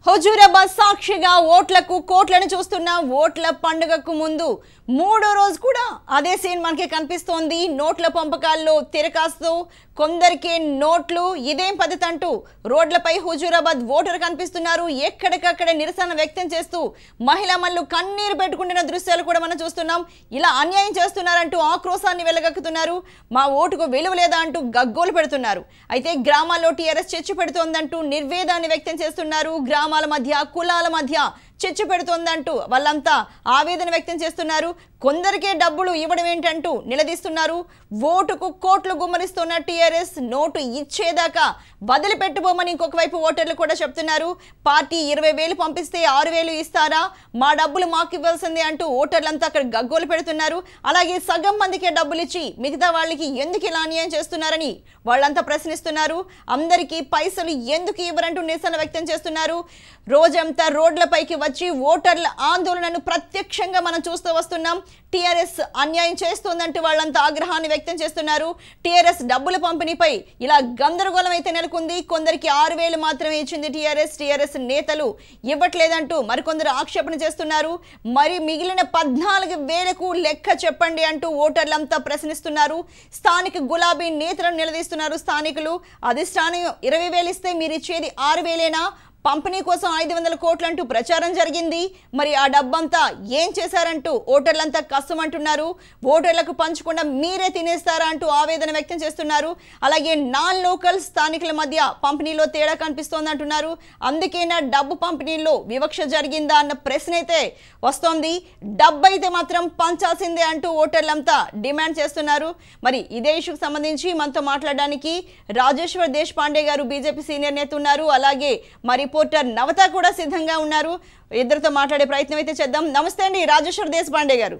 హుజూరాబాద్ సాక్షిగా ఓట్లకు కోట్లను చూస్తున్న ఓట్ల పండుగకు ముందు మూడో రోజు కూడా అదే సీన్ మనకి కనిపిస్తోంది. నోట్ల పంపకాల్లో తిరకాస్తూ కొందరికి నోట్లు ఇదేం పద్ధతి అంటూ రోడ్లపై హుజూరాబాద్ ఓటరు కనిపిస్తున్నారు. ఎక్కడికక్కడ నిరసన వ్యక్తం చేస్తూ మహిళా మల్లు కన్నీరు పెట్టుకుంటున్న దృశ్యాలు కూడా మనం చూస్తున్నాం. ఇలా అన్యాయం చేస్తున్నారంటూ ఆక్రోశాన్ని వెలగక్కుతున్నారు. మా ఓటుకు విలువ లేదా అంటూ గగ్గోలు పెడుతున్నారు. అయితే గ్రామాల్లో టీఆర్ఎస్ చిచ్చు పెడుతోందంటూ నిర్వేదాన్ని వ్యక్తం చేస్తున్నారు. గ్రామాల మధ్య కులాల మధ్య చిచ్చు పెడుతోందంటూ వాళ్ళంతా ఆవేదన వ్యక్తం చేస్తున్నారు. కొందరికే డబ్బులు ఇవ్వడం ఏంటంటూ నిలదీస్తున్నారు. ఓటుకు కోట్లు గుమ్మరిస్తున్న టీఆర్ఎస్ నోటు ఇచ్చేదాకా వదిలిపెట్టుకోమని ఇంకొక వైపు ఓటర్లు కూడా చెప్తున్నారు. పార్టీ 20,000 పంపిస్తే 6,000 ఇస్తారా, మా డబ్బులు మాకు ఇవ్వాల్సిందే అంటూ ఓటర్లంతా అక్కడ గగ్గోలు పెడుతున్నారు. అలాగే సగం మందికే డబ్బులు ఇచ్చి మిగతా వాళ్ళకి ఎందుకు ఇలా అన్యాయం చేస్తున్నారని వాళ్ళంతా ప్రశ్నిస్తున్నారు. అందరికీ పైసలు ఎందుకు ఇవ్వరంటూ నిరసన వ్యక్తం చేస్తున్నారు. రోజంతా రోడ్లపైకి వచ్చి ఓటర్ల ఆందోళనను ప్రత్యక్షంగా మనం చూస్తూ వస్తున్నాం. టీఆర్ఎస్ అన్యాయం చేస్తోందంటూ వాళ్ళంతా ఆగ్రహాన్ని వ్యక్తం చేస్తున్నారు. టీఆర్ఎస్ డబ్బుల పంపిణీపై ఇలా గందరగోళం అయితే నెలకొంది. కొందరికి 6,000 మాత్రమే ఇచ్చింది టీఆర్ఎస్ నేతలు ఇవ్వట్లేదంటూ మరికొందరు ఆక్షేపణ చేస్తున్నారు. మరి మిగిలిన 14,000కు లెక్క చెప్పండి అంటూ ఓటర్లంతా ప్రశ్నిస్తున్నారు. స్థానిక గులాబీ నేతలను నిలదీస్తున్నారు స్థానికులు. అధిష్టానం 20,000 ఇస్తే మీరు ఇచ్చేది 6,000ఏనా? పంపిణీ కోసం 500 కోట్లంటూ ప్రచారం జరిగింది. మరి ఆ డబ్బంతా ఏం చేశారంటూ ఓటర్లంతా కష్టమంటున్నారు. ఓటర్లకు పంచకుండా మీరే తినేస్తారా అంటూ ఆవేదన వ్యక్తం చేస్తున్నారు. అలాగే నాన్ లోకల్ స్థానికుల మధ్య పంపిణీలో తేడా కనిపిస్తోంది అంటున్నారు. అందుకేనా డబ్బు పంపిణీలో వివక్ష జరిగిందా అన్న ప్రశ్న అయితే వస్తోంది. డబ్బు అయితే మాత్రం పంచాల్సిందే అంటూ ఓటర్లంతా డిమాండ్ చేస్తున్నారు. మరి ఇదే ఇష్యూకి సంబంధించి మనతో మాట్లాడడానికి రాజేశ్వర్ దేశపాండే గారు బీజేపీ సీనియర్ నేత ఉన్నారు. అలాగే మరి రిపోర్టర్ నవత కూడా సిద్ధంగా ఉన్నారు. ఇద్దరితో మాట్లాడే ప్రయత్నం అయితే చేద్దాం. నమస్తే అండి రాజేశ్వర్ దేశపాండే గారు.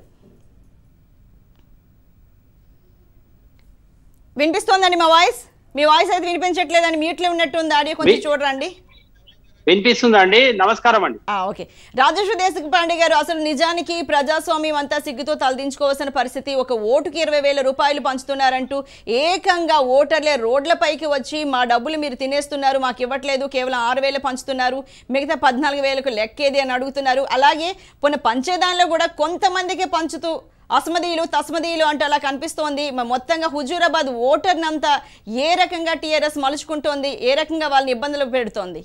వినిపిస్తోందండి మా వాయిస్? మీ వాయిస్ అయితే వినిపించట్లేదండి, మ్యూట్లో ఉన్నట్టుంది. ఆడియో కొంచెం చూడరండి. వినిపిస్తుందండి. నమస్కారం అండి. ఓకే రాజేశ్వర్ దేశపాండే గారు, అసలు నిజానికి ప్రజాస్వామ్యం అంతా సిగ్గుతో తలదించుకోవాల్సిన పరిస్థితి. ఒక ఓటుకి 20,000 రూపాయలు పంచుతున్నారంటూ ఏకంగా ఓటర్లే రోడ్లపైకి వచ్చి మా డబ్బులు మీరు తినేస్తున్నారు, మాకు ఇవ్వట్లేదు, కేవలం 6,000 పంచుతున్నారు, మిగతా 14,000కు లెక్కేది అని అడుగుతున్నారు. అలాగే పొన్న పంచేదానిలో కూడా కొంతమందికే పంచుతూ అసమదీయులు తస్మదీయులు అంటూ అలా కనిపిస్తోంది. మొత్తంగా హుజూరాబాద్ ఓటర్నంతా ఏ రకంగా టీఆర్ఎస్ మలుచుకుంటోంది, ఏ రకంగా వాళ్ళని ఇబ్బందులు పెడుతోంది?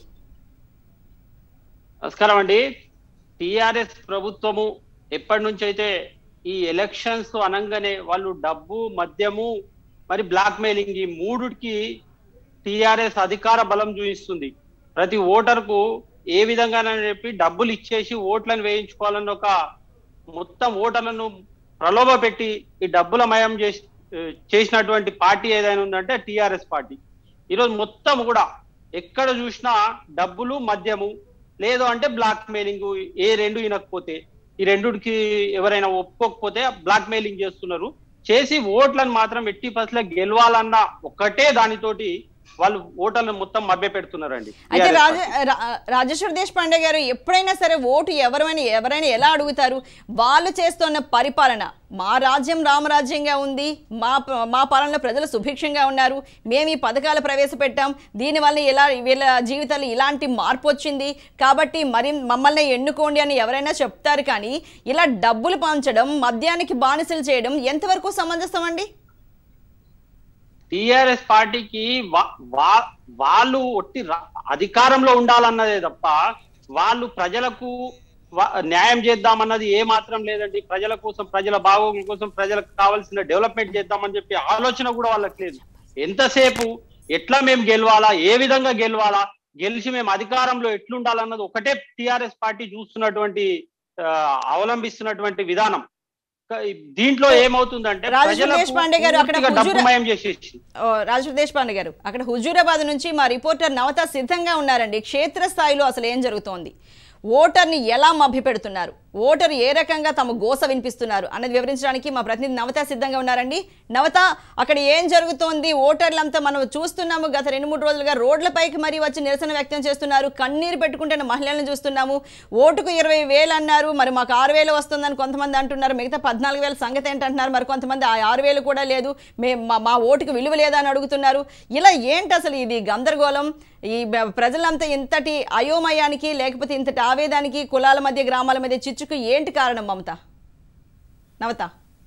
నమస్కారం అండి. టిఆర్ఎస్ ప్రభుత్వము ఎప్పటి నుంచి అయితే ఈ ఎలక్షన్స్ అనగానే వాళ్ళు డబ్బు, మద్యము, మరి బ్లాక్ మెయిలింగ్ ఈ మూడుకి టిఆర్ఎస్ అధికార బలం చూపిస్తుంది. ప్రతి ఓటర్కు ఏ విధంగానని చెప్పి డబ్బులు ఇచ్చేసి ఓట్లను వేయించుకోవాలని ఒక మొత్తం ఓటర్లను ప్రలోభ పెట్టి ఈ డబ్బుల మయం చేసినటువంటి పార్టీ ఏదైనా ఉందంటే టిఆర్ఎస్ పార్టీ. ఈరోజు మొత్తం కూడా ఎక్కడ చూసినా డబ్బులు, మద్యము, లేదు అంటే బ్లాక్ మెయిలింగ్, ఏ రెండు వినకపోతే ఈ రెండుకి ఎవరైనా ఒప్పుకోకపోతే బ్లాక్ మెయిలింగ్ చేస్తున్నారు. చేసి ఓట్లను మాత్రం ఎట్టి పరిస్థితుల్లో గెలవాలన్న ఒక్కటే దానితోటి వాళ్ళు ఓటర్లను మొత్తం మభ్య పెడుతున్నారండి. అయితే రాజేశ్వర్ దేశపాండే గారు, ఎప్పుడైనా సరే ఓటు ఎవరైనా ఎలా అడుగుతారు? వాళ్ళు చేస్తున్న పరిపాలన మా రాజ్యం రామరాజ్యంగా ఉంది, మా పాలనలో ప్రజలు సుభిక్షంగా ఉన్నారు, మేము ఈ పథకాలు ప్రవేశపెట్టాం, దీనివల్ల వీళ్ళ జీవితాలు ఇలాంటి మార్పు వచ్చింది కాబట్టి మరి మమ్మల్ని ఎన్నుకోండి అని ఎవరైనా చెప్తారు. కానీ ఇలా డబ్బులు పంచడం, మద్యానికి బానిసలు చేయడం ఎంతవరకు సమంజసం అండి? టిఆర్ఎస్ పార్టీకి వాళ్ళు ఒట్టి అధికారంలో ఉండాలన్నదే తప్ప వాళ్ళు ప్రజలకు న్యాయం చేద్దామన్నది ఏ మాత్రం లేదండి. ప్రజల కోసం, ప్రజల బాగోగుల కోసం, ప్రజలకు కావాల్సిన డెవలప్మెంట్ చేద్దామని చెప్పి ఆలోచన కూడా వాళ్ళకి లేదు. ఎంతసేపు ఎట్లా మేము గెలవాలా, ఏ విధంగా గెలవాలా, గెలిచి మేము అధికారంలో ఎట్లుండాలన్నది ఒకటే టిఆర్ఎస్ పార్టీ చూస్తున్నటువంటి అవలంబిస్తున్నటువంటి విధానం. దీంట్లో ఏమవుతుందంటే రాజేశ్వర్ దేశపాండే గారు అక్కడ హుజూరాబాద్ నుంచి మా రిపోర్టర్ నవత సిద్ధంగా ఉన్నారండి. క్షేత్రస్థాయిలో అసలు ఏం జరుగుతోంది, ఓటర్ని ఎలా మభ్య పెడుతున్నారు, ఓటరు ఏ రకంగా తమ గోస వినిపిస్తున్నారు అన్నది వివరించడానికి మా ప్రతినిధి నవత సిద్ధంగా ఉన్నారండి. నవత, అక్కడ ఏం జరుగుతోంది? ఓటర్లంతా మనం చూస్తున్నాము, గత 2-3 రోజులుగా రోడ్లపైకి మరీ వచ్చి నిరసన వ్యక్తం చేస్తున్నారు, కన్నీరు పెట్టుకుంటున్న మహిళలను చూస్తున్నాము. ఓటుకు 20,000 అన్నారు, మరి మాకు 6,000 వస్తుందని కొంతమంది అంటున్నారు, మిగతా 14,000 సంగతి ఏంటంటున్నారు, మరి కొంతమంది ఆ 6,000 కూడా లేదు, మా ఓటుకు విలువ లేదని అడుగుతున్నారు. ఇలా ఏంటి అసలు ఇది గందరగోళం? ఈ ప్రజలంతా ఇంతటి అయోమయానికి లేకపోతే ఇంతటి ఆవేదానికి, కులాల మధ్య గ్రామాల మధ్య చిచ్చుకు ఏంటి కారణం Mamata? Navata.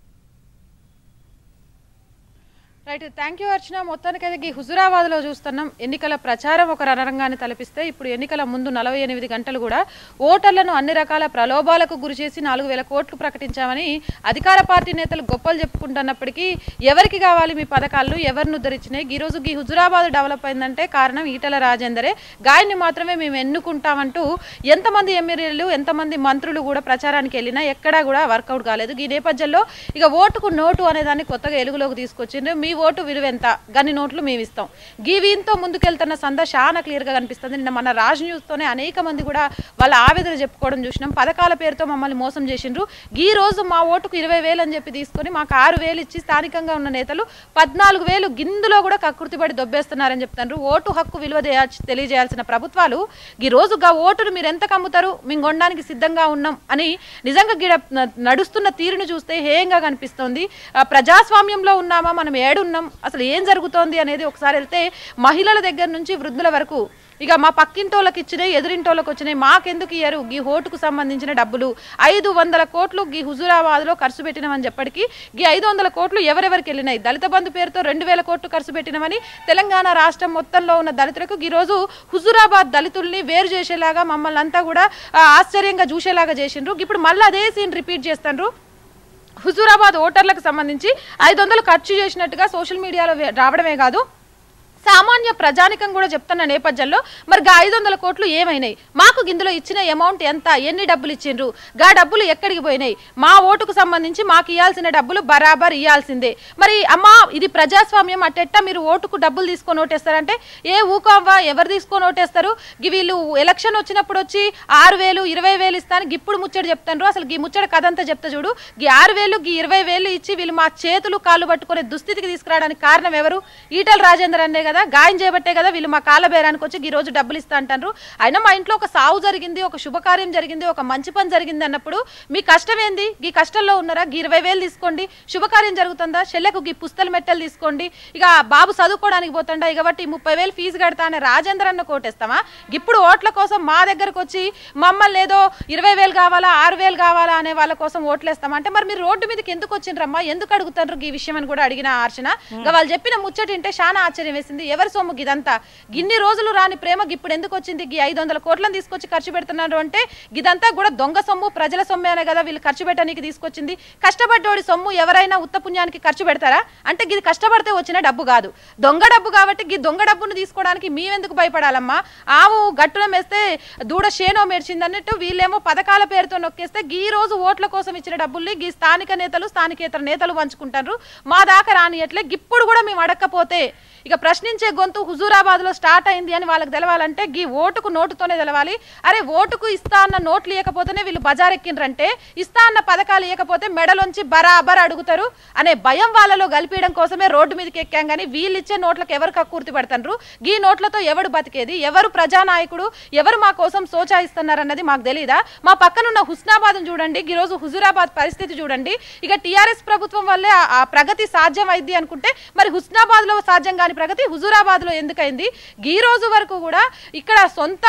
Right, thank you Archana. మొత్తానికైతే ఈ హుజురాబాద్లో చూస్తున్నాం, ఎన్నికల ప్రచారం ఒక రణరంగాన్ని తలపిస్తే ఇప్పుడు ఎన్నికల ముందు 48 గంటలు కూడా ఓటర్లను అన్ని రకాల ప్రలోభాలకు గురిచేసి 4,000 కోట్లు ప్రకటించామని అధికార పార్టీ నేతలు గొప్పలు చెప్పుకుంటున్నప్పటికీ ఎవరికి కావాలి మీ పథకాలు, ఎవరిని ఉద్ధరించినాయి? ఈరోజు ఈ హుజురాబాద్ డెవలప్ అయిందంటే కారణం ఈటెల రాజేందరే, గాయన్ని మాత్రమే మేము ఎన్నుకుంటామంటూ ఎంతమంది ఎమ్మెల్యేలు ఎంతమంది మంత్రులు కూడా ప్రచారానికి వెళ్ళినా ఎక్కడా కూడా వర్కౌట్ కాలేదు. ఈ నేపథ్యంలో ఇక ఓటుకు నోటు అనే దాన్ని కొత్తగా ఎలుగులోకి తీసుకొచ్చిండ్రు. మీ ఓటు విలువ ఎంత, గన్ని నోట్లు మేము ఇస్తాం. వీంతో ముందుకెళ్తున్న సంద చాలా క్లియర్గా కనిపిస్తుంది. నిన్న మన రాజ్ న్యూస్తోనే అనేక మంది కూడా వాళ్ళ ఆవేదన చెప్పుకోవడం చూసినాం. పథకాల పేరుతో మమ్మల్ని మోసం చేసిండ్రు, ఈ రోజు మా ఓటుకు 20,000 అని చెప్పి తీసుకొని మాకు 6,000 ఇచ్చి స్థానికంగా ఉన్న నేతలు 14,000 గిందులో కూడా కకృతిపడి దొబ్బేస్తున్నారని చెప్తున్నారు. ఓటు హక్కు విలువ తెలియజేయాల్సిన ప్రభుత్వాలు ఈ రోజు ఓటును మీరు ఎంత కమ్ముతారు, మేము కొనడానికి సిద్ధంగా ఉన్నాం అని నిజంగా నడుస్తున్న తీరును చూస్తే హేయంగా కనిపిస్తోంది. ప్రజాస్వామ్యంలో ఉన్నామా, మనం ఏడున్నాం, అసలు ఏం జరుగుతోంది అనేది ఒకసారి వెళ్తే మహిళల దగ్గర నుంచి వృద్ధుల వరకు ఇక మా పక్కింటోళ్ళకి ఇచ్చినాయి, ఎదురింటోళ్ళకి వచ్చినాయి, మాకెందుకు ఇయ్యారు? ఈ ఓటుకు సంబంధించిన డబ్బులు 500 కోట్లు ఈ హుజురాబాద్లో ఖర్చు పెట్టినామని చెప్పటికి ఈ 500 కోట్లు ఎవరెవరికి వెళ్ళినాయి? దళిత బంధు పేరుతో 2,000 కోట్లు ఖర్చు పెట్టినామని తెలంగాణ రాష్ట్రం మొత్తంలో ఉన్న దళితులకు ఈరోజు హుజురాబాద్ దళితుల్ని వేరు చేసేలాగా మమ్మల్ని అంతా కూడా ఆశ్చర్యంగా చూసేలాగా చేసిండ్రు. ఇప్పుడు మళ్ళీ అదే సీన్ రిపీట్ చేస్తాండ్రు. హుజూరాబాద్ ఓటర్లకు సంబంధించి 500 ఖర్చు చేసినట్టుగా సోషల్ మీడియాలో రావడమే కాదు, సామాన్య ప్రజానికం కూడా చెప్తున్న నేపథ్యంలో మరి 500 కోట్లు ఏమైనాయి? మాకు ఇందులో ఇచ్చిన అమౌంట్ ఎంత, ఎన్ని డబ్బులు ఇచ్చిండ్రు, డబ్బులు ఎక్కడికి పోయినాయి? మా ఓటుకు సంబంధించి మాకు ఇవ్వాల్సిన డబ్బులు బరాబర్ ఇవ్వాల్సిందే. మరి అమ్మా ఇది ప్రజాస్వామ్యం, అట్టెట్ట మీరు ఓటుకు డబ్బులు తీసుకొని ఓటేస్తారంటే ఊకవ్వా, ఎవరు తీసుకొని ఓటేస్తారు? వీళ్ళు ఎలక్షన్ వచ్చినప్పుడు వచ్చి 6,000 20,000 ఇస్తాను ఇప్పుడు ముచ్చట చెప్తాను. అసలు ఈ ముచ్చట కథంతా చెప్తా చూడు. 6,000 20,000 ఇచ్చి వీళ్ళు మా చేతులు కాళ్ళు పట్టుకునే దుస్థితికి తీసుకురావడానికి కారణం ఎవరు? ఈటెల రాజేందర్ అనే కదా, గాయం చేయబట్టే కదా వీళ్ళు మా కాళ్ళ బేరానికి వచ్చి ఈ రోజు డబ్బులు ఇస్తా అంటారు. అయినా మా ఇంట్లో ఒక సావు జరిగింది, ఒక శుభకార్యం జరిగింది, ఒక మంచి పని జరిగింది అన్నప్పుడు మీ కష్టం ఏంది? ఈ కష్టంలో ఉన్నారా? 20,000 తీసుకోండి. శుభకార్యం జరుగుతుందా? చెల్లెకు ఈ పుస్తల మెట్టలు తీసుకోండి. ఇక బాబు చదువుకోవడానికి పోతుండా, ఇక బట్టి 30,000 ఫీజు కడతా అనే రాజేందర్ అన్న కోటేస్తామా? ఇప్పుడు ఓట్ల కోసం మా దగ్గరకు వచ్చి మమ్మల్ని ఏదో 20,000 కావాలా 6,000 కావాలా అనే వాళ్ళ కోసం ఓట్లేస్తామా అంటే మరి మీరు రోడ్డు మీదకి ఎందుకు వచ్చిండ్రమ్మా, ఎందుకు అడుగుతారు ఈ విషయం అని కూడా అడిగిన అర్చన. వాళ్ళు చెప్పిన ముచ్చట వింటే చాలా ఆశ్చర్యం వేసింది. ఎవరి సొమ్ము ఇదంతా? ఇన్ని రోజులు రాని ప్రేమ ఇప్పుడు ఎందుకు వచ్చింది? 500 కోట్లను తీసుకొచ్చి ఖర్చు పెడుతున్నారు అంటే ఇదంతా కూడా దొంగ సొమ్ము, ప్రజల సొమ్మే అనే కదా వీళ్ళు ఖర్చు పెట్టడానికి తీసుకొచ్చింది. కష్టపడ్డోడి సొమ్ము ఎవరైనా ఉత్త పుణ్యానికి ఖర్చు పెడతారా? అంటే ఇది కష్టపడితే వచ్చిన డబ్బు కాదు, దొంగ డబ్బు. కాబట్టి ఈ దొంగ డబ్బును తీసుకోవడానికి మేమెందుకు భయపడాలమ్మా? ఆవు గట్టున మేస్తే దూడ షేనో మెర్చింది అన్నట్టు వీళ్ళేమో పథకాల పేరుతో నొక్కేస్తే ఈ రోజు ఓట్ల కోసం ఇచ్చిన డబ్బుల్ని ఈ స్థానిక నేతలు స్థానికేతర నేతలు పంచుకుంటారు. మా దాకా రానియట్లే. ఇప్పుడు కూడా మేము అడగకపోతే ఇక ప్రశ్నించే గొంతు హుజూరాబాద్ లో స్టార్ట్ అయింది అని వాళ్ళకి తెలవాలంటే ఈ ఓటుకు నోటుతోనే తెలవాలి. అరే ఓటుకు ఇస్తా అన్న నోట్లు ఇవ్వకపోతేనే వీళ్ళు బజార్ ఎక్కిండ్రంటే, ఇస్తా అన్న పథకాలు ఇవ్వకపోతే మెడలోంచి బరాబర్ అడుగుతారు అనే భయం వాళ్ళలో గలిపేయడం కోసమే రోడ్డు మీదకి ఎక్కాం. కానీ వీళ్ళు ఇచ్చే నోట్లకు ఎవరు కక్కుర్తి పడతారు? ఈ నోట్లతో ఎవడు బతికేది? ఎవరు ప్రజానాయకుడు? ఎవరు మా కోసం సోచాయిస్తున్నారన్నది మాకు తెలియదా? మా పక్కనున్న హుస్నాబాద్ చూడండి, ఈ రోజు హుజూరాబాద్ పరిస్థితి చూడండి. ఇక టీఆర్ఎస్ ప్రభుత్వం వల్లే ఆ ప్రగతి సాధ్యం అయింది అనుకుంటే మరి హుస్నాబాద్ లో సాధ్యం కాని ప్రగతి హుజూరాబాద్ లో ఎందుకైంది? ఈ రోజు వరకు కూడా ఇక్కడ సొంత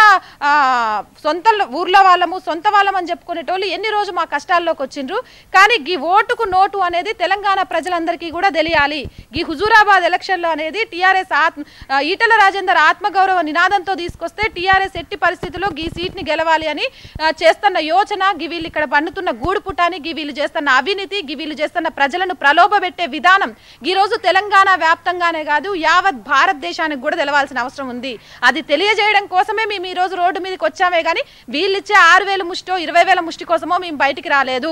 ఊర్లో వాళ్ళము సొంత వాళ్ళం అని చెప్పుకునేటోళ్ళు ఎన్ని రోజు మా కష్టాల్లోకి వచ్చిండ్రు. కానీ ఈ ఓటుకు నోటు అనేది తెలంగాణ ప్రజలందరికీ కూడా తెలియాలి. ఈ హుజూరాబాద్ ఎలక్షన్లో అనేది టీఆర్ఎస్ ఈటెల రాజేందర్ ఆత్మగౌరవ నినాదంతో తీసుకొస్తే టీఆర్ఎస్ ఎట్టి పరిస్థితుల్లో ఈ సీట్ ని గెలవాలి అని చేస్తున్న యోచన, వీళ్ళు ఇక్కడ పన్నుతున్న గూడు పుటాని, వీళ్ళు చేస్తున్న అవినీతి, వీళ్ళు చేస్తున్న ప్రజలను ప్రలోభపెట్టే విధానం ఈ రోజు తెలంగాణ వ్యాప్తంగానే కాదు యావత్ భారతదేశానికి కూడా తెలవాల్సిన అవసరం ఉంది. అది తెలియజేయడం కోసమే మేము ఈ రోజు రోడ్డు మీదకి వచ్చామే. కానీ వీళ్ళిచ్చే 6,000 ముష్టో 20,000 ముష్టి కోసమో మేము బయటికి రాలేదు.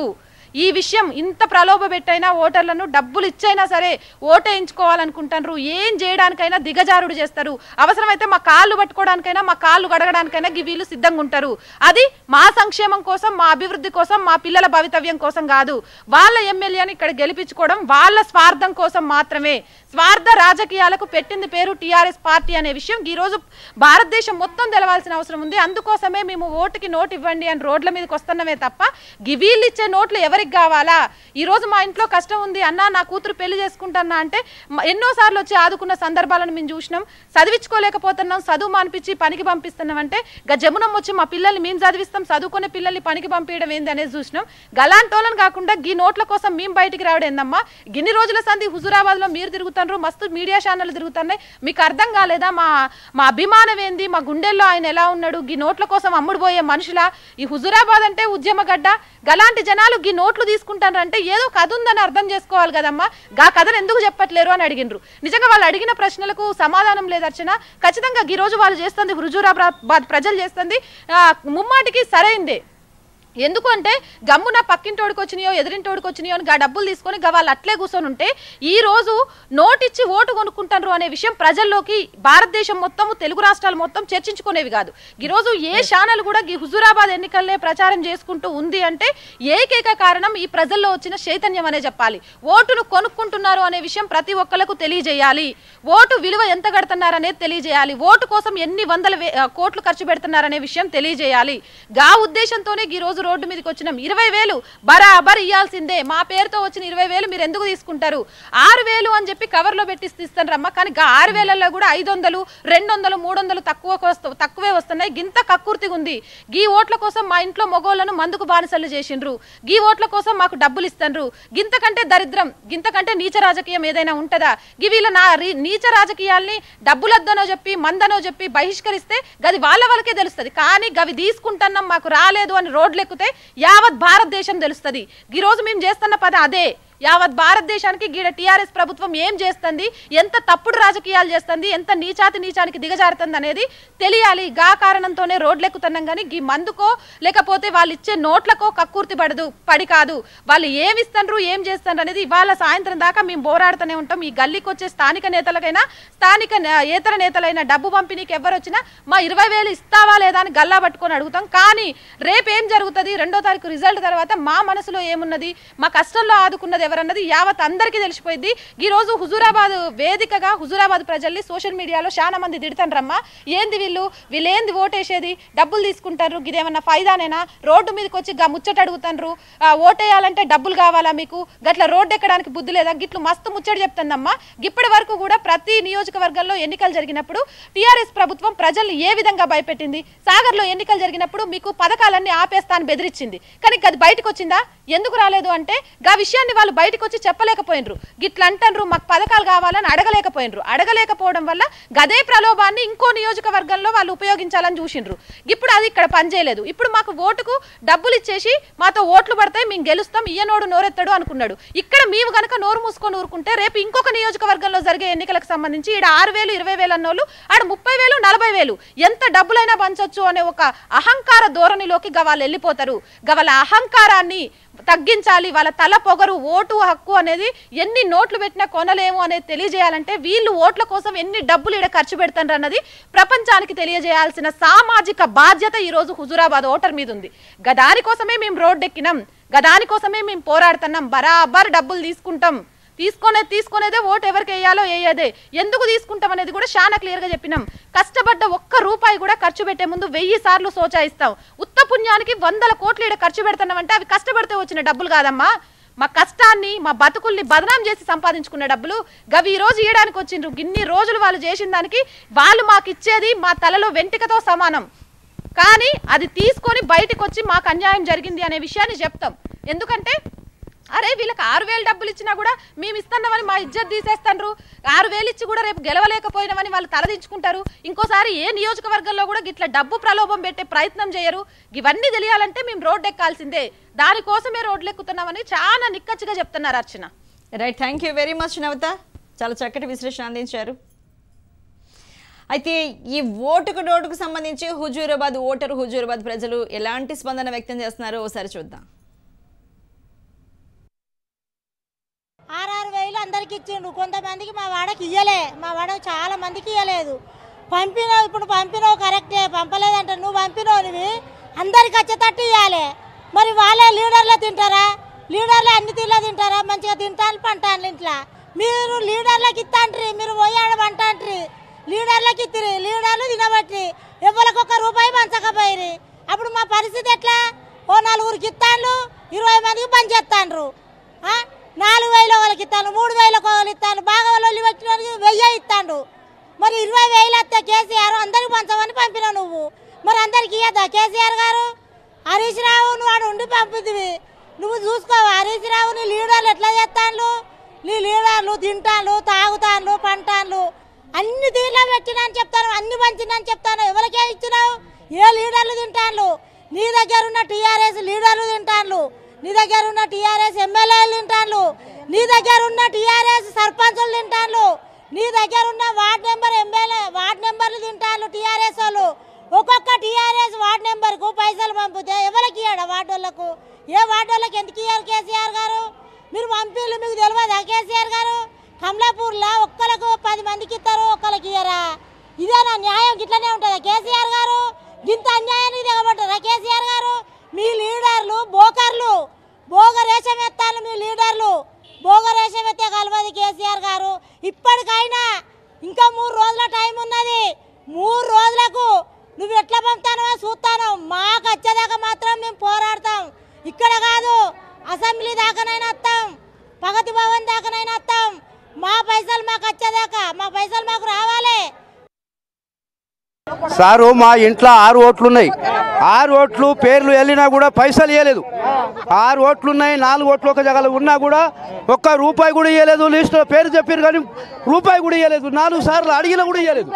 ఈ విషయం ఇంత ప్రలోభ పెట్టైనా ఓటర్లను డబ్బులు ఇచ్చైనా సరే ఓటేయించుకోవాలనుకుంటారు, ఏం చేయడానికైనా దిగజారుడు చేస్తారు, అవసరమైతే మా కాళ్ళు పట్టుకోవడానికైనా మా కాళ్ళు గడగడానికైనా వీళ్ళు సిద్ధంగా ఉంటారు. అది మా సంక్షేమం కోసం, మా అభివృద్ధి కోసం, మా పిల్లల భవితవ్యం కోసం కాదు. వాళ్ళ ఎమ్మెల్యేని ఇక్కడ గెలిపించుకోవడం వాళ్ళ స్వార్థం కోసం మాత్రమే. స్వార్థ రాజకీయాలకు పెట్టింది పేరు టీఆర్ఎస్ పార్టీ అనే విషయం ఈ రోజు భారతదేశం మొత్తం తెలవాల్సిన అవసరం ఉంది. అందుకోసమే మేము ఓటుకి నోటు ఇవ్వండి అని రోడ్ల మీదకి వస్తున్నామే తప్ప వీళ్ళు ఇచ్చే నోట్లు ఎవరికి కావాలా? ఈ రోజు మా ఇంట్లో కష్టం ఉంది అన్న, నా కూతురు పెళ్లి చేసుకుంటున్నా అంటే ఎన్నోసార్లు వచ్చి ఆదుకున్న సందర్భాలను మేము చూసినాం. చదివించుకోలేకపోతున్నాం, చదువు మానిపించి పనికి పంపిస్తున్నాం అంటే జమునం వచ్చి మా పిల్లల్ని మేము చదివిస్తాం, చదువుకునే పిల్లల్ని పనికి పంపించడం ఏంది అనేది చూసినాం. గలాంటోళ్ళని కాకుండా ఈ నోట్ల కోసం మేము బయటికి రావడం ఏందమ్మా? గిన్ని రోజుల సంది హుజూరాబాద్ లో మీరు తిరుగుతారు, మస్తు మీడియా ఛానల్ తిరుగుతున్నాయి, మీకు అర్థం కాలేదా? మా అభిమానం ఏంది, మా గుండెల్లో ఆయన ఎలా ఉన్నాడు? ఈ నోట్ల కోసం అమ్ముడుపోయే మనుషుల ఈ హుజూరాబాద్ అంటే ఉద్యమ గడ్డ. గలాంటి జనాలు ఈ నోట్లు తీసుకుంటారు అంటే ఏదో కథ ఉందని అర్థం చేసుకోవాలి కదమ్మా. గా కథను ఎందుకు చెప్పట్లేరు అని అడిగినరు. నిజంగా వాళ్ళు అడిగిన ప్రశ్నలకు సమాధానం లేదు అర్చన. ఖచ్చితంగా ఈ రోజు వాళ్ళు చేస్తుంది, హుజూరాబాద్ ప్రజలు చేస్తుంది ముమ్మాటికి సరైందే. ఎందుకంటే గమ్మున పక్కింటోడికి వచ్చినాయో ఎదిరింటోడికి వచ్చినాయో అని డబ్బులు తీసుకొని వాళ్ళు అట్లే కూర్చొని ఉంటే ఈ రోజు నోటిచ్చి ఓటు కొనుక్కుంటారు అనే విషయం ప్రజల్లోకి భారతదేశం మొత్తం, తెలుగు రాష్ట్రాలు మొత్తం చర్చించుకునేవి కాదు. ఈరోజు ఏ ఛానల్ కూడా ఈ హుజూరాబాద్ ఎన్నికల్లే ప్రచారం చేసుకుంటూ ఉంది అంటే ఏకైక కారణం ఈ ప్రజల్లో వచ్చిన చైతన్యం అనే చెప్పాలి. ఓటును కొనుక్కుంటున్నారు అనే విషయం ప్రతి ఒక్కరికి తెలియజేయాలి. ఓటు విలువ ఎంత కడుతున్నారు అనేది తెలియజేయాలి. ఓటు కోసం ఎన్ని వందల కోట్లు ఖర్చు పెడుతున్నారనే విషయం తెలియజేయాలి. గా ఉద్దేశంతోనే ఈ రోజు రోడ్డు మీదకి వచ్చినాం. 20,000 బరాబర్ ఇవ్వాల్సిందే. మా పేరుతో వచ్చిన 20,000 మీరు ఎందుకు తీసుకుంటారు? 6,000 అని చెప్పి కవర్లో పెట్టి ఇస్తారమ్మా. కానీ 6,000లో కూడా 500, 200, 300 తక్కువే వస్తున్నాయి. గింత కక్కుర్తిగా ఉంది. గీ ఓట్ల కోసం మా ఇంట్లో మగోళ్లను మందుకు బానిసలు చేసిండ్రు, గీ ఓట్ల కోసం మాకు డబ్బులు ఇస్తాండ్రు. గింతకంటే దరిద్రం, గింతకంటే నీచ రాజకీయం ఏదైనా ఉంటుందా? వీళ్ళ నీచ రాజకీయాల్ని డబ్బులద్దనో చెప్పి మందనో చెప్పి బహిష్కరిస్తే గది వాళ్ళకే తెలుస్తుంది. కానీ గవి తీసుకుంటున్నాం మాకు రాలేదు అని రోడ్లు ఎక్కుతే యావత్ భారతదేశం తెలుస్తుంది. ఈ రోజు మేము చేస్తున్న పని అదే. యావత్ భారతదేశానికి గీడ టీఆర్ఎస్ ప్రభుత్వం ఏం చేస్తుంది, ఎంత తప్పుడు రాజకీయాలు చేస్తుంది, ఎంత నీచానికి దిగజారుతుంది అనేది తెలియాలి. గా కారణంతోనే రోడ్లెక్కుతున్నాం. కానీ ఈ మందుకో లేకపోతే వాళ్ళు ఇచ్చే నోట్లకో కక్కుర్తి పడి కాదు. వాళ్ళు ఏమి ఇస్తారు, ఏం చేస్తారు అనేది ఇవాళ సాయంత్రం దాకా మేము పోరాడుతూనే ఉంటాం. ఈ గల్లీకి వచ్చే స్థానిక నేతలకైనా స్థానిక ఏతర నేతలైనా డబ్బు పంపిణీకి ఎవరు వచ్చినా మా 20,000 ఇస్తావా లేదా అని గల్లా పట్టుకొని అడుగుతాం. కానీ రేపేం జరుగుతుంది, 2వ తారీఖు రిజల్ట్ తర్వాత మా మనసులో ఏమున్నది, మా కష్టంలో ఆదుకున్నది ఎవరన్నది యావత్ అందరికీ తెలిసిపోయింది. ఈ రోజు హుజూరాబాద్ వేదికగా హుజూరాబాద్ ప్రజల్ని సోషల్ మీడియాలో చాలా మంది తిడతారమ్మా. ఏంది వీళ్ళేంది ఓటేసేది, డబ్బులు తీసుకుంటారు, ఇదేమన్నా ఫైదానేనా? రోడ్డు మీదకి వచ్చి ముచ్చట అడుగుతారు, ఓటేయాలంటే డబ్బులు కావాలా మీకు, గట్ల రోడ్డు ఎక్కడానికి బుద్ధి లేదా, గిట్లు మస్తు ముచ్చట చెప్తుందమ్మా. ఇప్పటి వరకు కూడా ప్రతి నియోజకవర్గంలో ఎన్నికలు జరిగినప్పుడు టీఆర్ఎస్ ప్రభుత్వం ప్రజల్ని ఏ విధంగా భయపెట్టింది? సాగర్లో ఎన్నికలు జరిగినప్పుడు మీకు పథకాలన్నీ ఆపేస్తా అని బెదిరించింది. కానీ అది బయటకు వచ్చిందా? ఎందుకు రాలేదు అంటే గా విషయాన్ని వాళ్ళు బయటకు వచ్చి చెప్పలేకపోయినరు. గిట్ల అంటారు మాకు పథకాలు కావాలని అడగలేకపోయినరు. అడగలేకపోవడం వల్ల గదే ప్రలోభాన్ని ఇంకో నియోజకవర్గంలో వాళ్ళు ఉపయోగించాలని చూసిండ్రు. ఇప్పుడు అది ఇక్కడ పనిచేయలేదు. ఇప్పుడు మాకు ఓటుకు డబ్బులు ఇచ్చేసి మాతో ఓట్లు పడతాయి, మేము గెలుస్తాం, ఈయనోడు నోరెత్తాడు అనుకున్నాడు. ఇక్కడ మేము కనుక నోరు మూసుకొని ఊరుకుంటే రేపు ఇంకొక నియోజకవర్గంలో జరిగే ఎన్నికలకు సంబంధించి ఈడ 6,000, 20,000 అన్నోళ్ళు ఆడ 30,000, 40,000 ఎంత డబ్బులైనా పంచొచ్చు అనే ఒక అహంకార ధోరణిలోకి వాళ్ళు వెళ్ళిపోతారు. వాళ్ళ అహంకారాన్ని తగ్గించాలి. వాళ్ళ తల పొగరు, ఓటు హక్కు అనేది ఎన్ని నోట్లు పెట్టినా కొనలేము అనేది తెలియజేయాలంటే వీళ్ళు ఓట్ల కోసం ఎన్ని డబ్బులు ఇక్కడ ఖర్చు పెడతారు అన్నది ప్రపంచానికి తెలియజేయాల్సిన సామాజిక బాధ్యత ఈ రోజు హుజూరాబాద్ ఓటర్ మీద ఉంది. దానికోసమే మేము రోడ్డెక్కినాం, దానికోసమే మేము పోరాడుతున్నాం. బరాబర్ డబ్బులు తీసుకునేదే ఓటు ఎవరికి వేయాలో వేయదే. ఎందుకు తీసుకుంటాం అనేది కూడా చాలా క్లియర్గా చెప్పినాం. కష్టపడ్డ ఒక్క రూపాయి కూడా ఖర్చు పెట్టే ముందు 1000 సార్లు సోచాయిస్తాం. ఉత్త పుణ్యానికి 100 కోట్లు ఇక్కడ ఖర్చు పెడుతున్నామంటే అవి కష్టపడితే వచ్చిన డబ్బులు కాదమ్మా. మా కష్టాన్ని, మా బతుకుల్ని బదనాం చేసి సంపాదించుకున్న డబ్బులు గవి ఈ రోజు ఇయడానికి వచ్చిండ్రు. ఇన్ని రోజులు వాళ్ళు చేసిన దానికి వాళ్ళు మాకు ఇచ్చేది మా తలలో వెంటికతో సమానం. కానీ అది తీసుకొని బయటకు వచ్చి మాకు అన్యాయం జరిగింది అనే విషయాన్ని చెప్తాం. ఎందుకంటే అరే వీళ్ళకి 6,000 డబ్బులు ఇచ్చినా కూడా మేము ఇస్తున్నామని మా ఇజ్జత్ తీసేస్తారు. 6,000 ఇచ్చి కూడా రేపు గెలవలేకపోయినామని వాళ్ళు తలదించుకుంటారు. ఇంకోసారి ఏ నియోజకవర్గంలో కూడా ఇట్లా డబ్బు ప్రలోభం పెట్టే ప్రయత్నం చేయరు. ఇవన్నీ తెలియాలంటే మేము రోడ్డు ఎక్కాల్సిందే. దానికోసమే రోడ్లు ఎక్కుతున్నామని చాలా నిక్కచ్చిగా చెప్తున్నారు Archana. Right, thank you very much Navata, చాలా చక్కటి విశ్లేషణ అందించారు. అయితే ఈ ఓటుకు సంబంధించి హుజూరాబాద్ ప్రజలు ఎలాంటి స్పందన వ్యక్తం చేస్తున్నారో ఒకసారి చూద్దాం. ఓట్లు అందరికి ఇచ్చిండు, కొంతమందికి మా వాడకి ఇయ్యలే, మా వాడకి చాలా మందికి ఇయ్యలేదు. ఇప్పుడు పంపినవు కరెక్టే, పంపలేదంట. నువ్వు పంపినవునివి అందరికి వచ్చేటట్టు ఇవ్వాలి. మరి వాళ్ళే లీడర్లే తింటారా? లీడర్లే అన్ని తీర్లో తింటారా? మంచిగా తింటాను పంటాను ఇంట్లో. మీరు లీడర్లకు ఇస్తాంట్రీ, మీరు పోయాడు పంటాంట్రీ, లీడర్లకు ఇద్దరు లీడర్లు తినబట్టి ఎవరికి ₹1 పంచకపోయి. అప్పుడు మా పరిస్థితి ఎట్లా? ఓ 4 ఇస్తాను, 20 మందికి పని చేస్తాండ్రు. 4,000 వాళ్ళకి ఇస్తాను, 3,000 వాళ్ళు ఇస్తాను, బాగా వాళ్ళు వచ్చిన 1000 ఇస్తాండు. మరి 20,000 వస్తే కేసీఆర్ అందరికి పంచమని పంపినావు నువ్వు, మరి అందరికి ఇయ్యద్దా కేసీఆర్ గారు? హరీష్ రావు నువ్వు వాడు ఉండి పంపుతుంది, నువ్వు చూసుకోవా? హరీష్ రావు నీ లీడర్లు ఎట్లా చేస్తాను? నీ లీడర్లు తింటాను, తాగుతాను, పంటాను, అన్ని తీర్లో పెట్టినని చెప్తాను, అన్ని పంచినని చెప్తాను. ఎవరికే ఇచ్చినావు? ఏ లీడర్లు తింటాను? నీ దగ్గర ఉన్న టీఆర్ఎస్ లీడర్లు తింటాను, నీ దగ్గర ఉన్న టీఆర్ఎస్ ఎమ్మెల్యేలు తింటాను, నీ దగ్గర ఉన్న టీఆర్ఎస్ సర్పంచులు తింటాను, నీ దగ్గర ఉన్న వార్డు నెంబర్లు తింటాను టీఆర్ఎస్ వాళ్ళు. ఒక్కొక్క టీఆర్ఎస్ వార్డు నెంబర్కు పైసలు పంపితే ఎవరికి ఇవ్వడా? వార్డు వాళ్ళకు. ఏ వార్డు వాళ్ళకి ఎందుకు ఇవ్వాలి కేసీఆర్ గారు? మీరు పంపిళ్ళు మీకు తెలియదా కేసీఆర్ గారు? కమలాపూర్లో ఒక్కరికి 10 మందికి ఇస్తారు, ఒక్కరికి ఇయ్యరా? ఇదేనా న్యాయం? గిట్లనే ఉంటుందా కేసీఆర్ గారు? ఇంత అన్యాయానికి దిగబడ్డారా కేసీఆర్ గారు? మీ లీడర్లు బోకర్లు, బోగరేషం ఎత్తాను. మీ లీడర్లు బోగరేషం ఎత్తే కలవది కేసీఆర్ గారు. ఇప్పటికైనా ఇంకా 3 రోజుల టైం ఉన్నది. 3 రోజులకు నువ్వు ఎట్లా పంపుతానో చూస్తాను. మాకు వచ్చేదాకా మాత్రం మేము పోరాడతాం. ఇక్కడ కాదు, అసెంబ్లీ దాకానైనా వస్తాం, ప్రగతి భవన్ దాకానైనా వస్తాం. మా పైసలు మాకు వచ్చేదాకా, మా పైసలు మాకు రావాలి. సారు మా ఇంట్లో 6 ఓట్లు ఉన్నాయి. 6 ఓట్లు పేర్లు వెళ్ళినా కూడా పైసలు ఇవ్వలేదు. 6 ఓట్లు ఉన్నాయి, 4 ఓట్లు ఒక జగలు ఉన్నా కూడా ₹1 కూడా ఇవ్వలేదు. లిస్టులో పేరు చెప్పారు కానీ ₹1 కూడా ఇవ్వలేదు. 4 సార్లు అడిగినా కూడా ఇవ్వలేదు.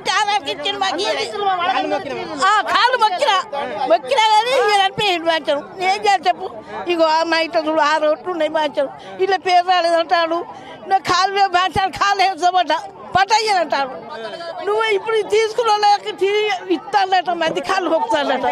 కాళ్ళు మొక్కినా కానీ అనిపించారు. ఏం చేయాలి చెప్పు? ఇగో మా ఇంట్లో 6 ఓట్లు ఉన్నాయి మార్చారు, ఇట్లా పేరు రాలేదంటాడు. కాళ్ళు మార్చాడు, కాళ్ళు వేసబడ్డా పట్టయ్యానంటాడు. నువ్వు ఇప్పుడు తీసుకున్న వాళ్ళకి ఇస్తాడట, మంది కాళ్ళు మొక్కుతాడట.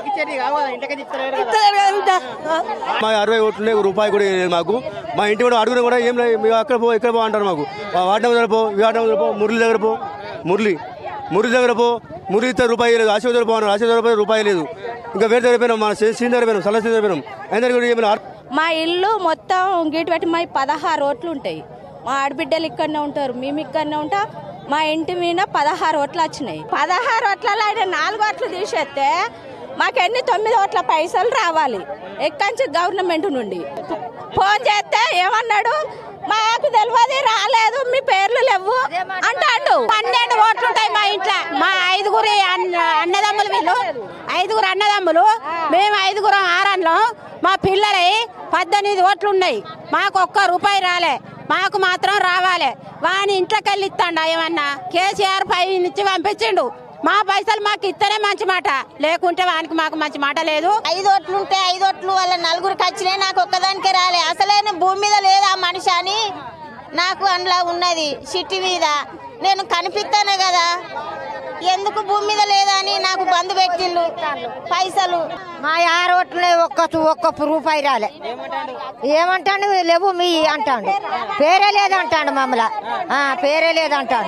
మా 60 ఓట్లు ₹1 కూడా లేదు మాకు. మా ఇంటి కూడా అడుగున కూడా ఏం లేదు, మేము అక్కడ పో ఇక్కడ పో అంటారు మాకు. వార్డు దగ్గర పో, వార్డు దగ్గర పో, మురళి దగ్గర పో, మురళి దగ్గర పో, మురళి ఇస్తే ₹1 లేదు. ఆశీర్వాద దగ్గర పోన్నారు, ఆశీర్వాద ₹1 లేదు. ఇంకా వేరే దగ్గర పోయినాం, మన సీన్ దగ్గర పోయినాం, సలహా దగ్గర పోయినాం. అందరికీ కూడా ఏమైనా మా ఇల్లు మొత్తం గీటు పెట్టి మా 16 ఓట్లు ఉంటాయి. మా ఆడబిడ్డలు ఇక్కడనే ఉంటారు, మేము ఇక్కడనే ఉంటాం. మా ఇంటి మీద 16 ఓట్లు వచ్చినాయి. 16 ఓట్లలో ఆయన 4 ఓట్లు తీసేస్తే మాకెన్ని 9 ఓట్ల పైసలు రావాలి ఎక్కంచి గవర్నమెంట్ నుండి. ఫోన్ చేస్తే ఏమన్నాడు, మాకు తెలియదు, రాలేదు, మీ పేర్లు లేవు అంటాడు. 12 ఓట్లు ఉంటాయి మా ఇంట్లో. మా 5గురు అన్నదమ్ములు, వీళ్ళు 5గురు అన్నదమ్ములు, మేము 5గురు ఆరన్లో. మా పిల్లలై 18 ఓట్లు ఉన్నాయి. మాకు ₹1 రాలే, మాకు మాత్రం రావాలి. వాని ఇంట్లోకి వెళ్ళి ఇస్తాండా ఏమన్నా? కేసీఆర్ నుంచి పంపించిండు. మా పైసలు మాకు ఇస్తేనే మంచి మాట, లేకుంటే వానికి మాకు మంచి మాట లేదు. 5 ఓట్లు ఉంటే 5 ఓట్లు వాళ్ళ 4గురికి వచ్చినాయి, నాకు ఒక్కదానికే రాలే. అసలైన భూమి మీద లేదా మనిషి అని నాకు అందులో ఉన్నది సిటీ మీద. నేను కనిపిస్తానే కదా, ఎందుకు భూమి మీద లేదా అని నాకు బంధు పెట్టిండు పైసలు. మా 6 ఓట్లు ₹1 రాలే. ఏమంటాడు? లేవు మీ అంటాడు, పేరే లేదంటాడు, మమ్మల్ని పేరే లేదంటాడు.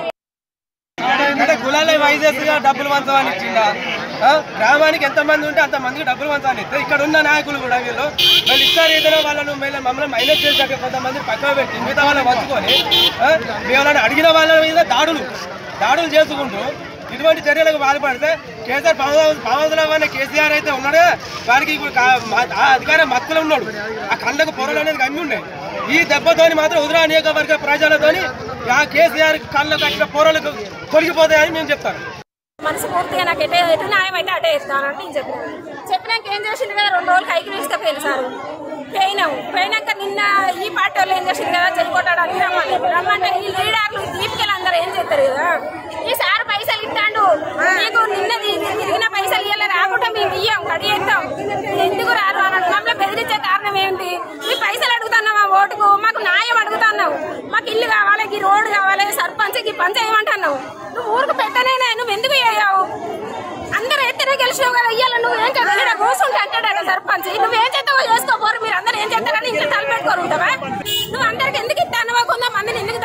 కులాలే వైజేస్గా డబ్బులు పంచమని ఇచ్చిందా? గ్రామానికి ఎంతమంది ఉంటే అంతమందికి డబ్బులు పంచమని ఇస్తే ఇక్కడ ఉన్న నాయకులు కూడా వీళ్ళు ఇస్తారు. ఏదైనా వాళ్ళను మమ్మల్ని మైనస్ చేసాక కొంతమంది పక్కన పెట్టి మిగతా వాళ్ళని పంచుకొని మేము అడిగిన వాళ్ళ మీద దాడులు చేసుకుంటూ ఇటువంటి చర్యలకు బాధపడితే కేసీఆర్ పావతులవన్న కేసీఆర్ అయితే ఉన్నాడే, వారికి అధికారం మత్తులో ఉన్నాడు. ఆ కళ్ళకు పొరలు అనేది కమ్మి ఉన్నాయి. ఈ దెబ్బతోని మాత్రం హుజురాబాద్ నియోజకవర్గ ప్రజలతోని ఆ కేసీఆర్ కళ్ళకు కట్టిన పొరలకు తొలగిపోతాయని మేము చెప్తాను. మనస్ఫూర్తిగా నాకు ఎటు న్యాయం అయితే అటే ఇస్తానంటే నేను చెప్పినాక ఏం చేసింది కదా, 2 రోజులు కైకి తీసుకుపోయింది సార్. పోయినాక నిన్న ఈ పార్టీ వాళ్ళు ఏం చేసింది కదా, చెయ్యకొట్టాడు రమ్మంటే ఈ లీడర్లు దీపికలు అందరూ ఏం చేస్తారు కదా, ఈసారి పైసలు ఇస్తాడు నీకు, నిన్న తిరిగిన పైసలు ఇవ్వాలి, రాకుండా మేము ఇయ్యం, కడి చేస్తాం, ఎందుకు రారు అన్నట్టు మమ్మల్ని బెదిరించే కారణం ఏంటి? మీ పైసలు అడుగుతున్నాం, మా ఓటుకు మాకు న్యాయం అడుగుతున్నావు, మాకు ఇల్లు కావాలి, ఈ రోడ్డు కావాలి, సర్పంచ్ ఈ పంచ ఏమంటున్నావు? నువ్వు ఊరికి పెట్టనేనా, నువ్వు ఎందుకు అయ్యావు? అందరూ ఎత్తనే గెలిచినావు కదా, ఇయ్యాల నువ్వు ఏం చేస్తావు? కూర్చుంటే అంటాడు సర్పంచ్, నువ్వేం చేస్తావో చేసుకోపోరు, మీరు అందరూ ఏం చేస్తారని ఇంట్లో తలపెట్టుకోరు ఉంటావా? నువ్వు అందరికి ఎందుకు ఇస్తాను, కొంతమందిని ఎందుకు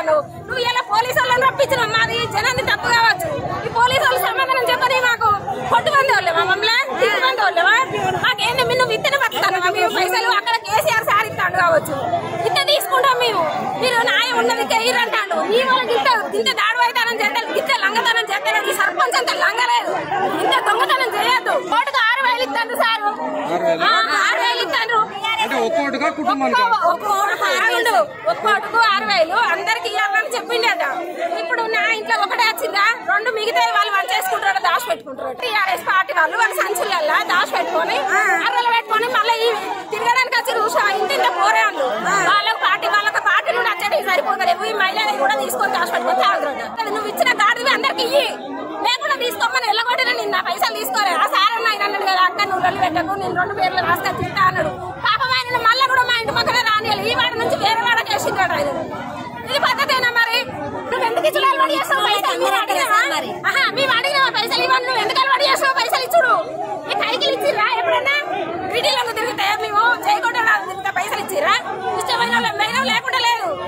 అంటాను. నువ్వు ఇలా పోలీసు వాళ్ళని రప్పించిన మాది జనాన్ని తప్పు కావచ్చు. ఈ పోలీసు వాళ్ళు సమాధానం చెప్పని మాకు కొట్టుబంది వాళ్ళేమా మమ్మల్ని తిరుగుబంది వాళ్ళేమా మాకేంటి నువ్వు ఇత్తనే బతుకుతాను మేము పైసలు అక్కడ కేసీఆర్ సార్ ఇస్తాడు కావచ్చు ఇంత తీసుకుంటాం మేము. మీరు న్యాయం ఉన్నది కేయరంటాడు. నీ వాళ్ళకి ఇంత దాడువైతనం చేస్తారు ఇంత లంగతనం చేస్తారు. ఈ సర్పంచ్ అంత లంగలేదు ఇంత దొంగతనం చేయొద్దు. కోటుకు 6,000 ఇస్తాడు సారు 6,000 ఇస్తాడు. ఒక్కోటుకు 6,000 అందరికి ఇవ్వాలని చెప్పిండట. ఇప్పుడు నా ఇంట్లో ఒకటే వచ్చిందా 2 మిగతా వాళ్ళు చేసుకుంటారు దాచి పెట్టుకుంటారు. టీఆర్ఎస్ పార్టీ వాళ్ళు సంచులల్లా దాచి పెట్టుకొని అర్రలు పెట్టుకొని మళ్ళీ తిరగడానికి వచ్చి చూసా ఇంటింత పోరే వాళ్ళు వాళ్ళకి పార్టీ నుండి వచ్చేది సరిపోతలేవు. ఈ మహిళలు కూడా తీసుకొని దాచి పెట్టుకొని తాగుతారు. నువ్వు ఇచ్చిన గాడివి అందరికి ఇయ్యి లేకుండా తీసుకోమని వెళ్ళగొట్టిన నిన్న పైసలు తీసుకోలే. ఆ సార్ ఆయన అన్నాడు కదా అక్క నువ్వు రొల్లు పెట్టకు నేను 2 పేర్లు రాసుకొని తింటా అన్నాడు. పాపం ఆయన మళ్ళీ కూడా మా ఇంటి పక్కనే రానియాలి. ఈ వాడి నుంచి వేరే వాడకి వేసింటాడు ఆయన. ఇది పద్ధతేనా మరి? నువ్వు ఎందుకు ఇచ్చిన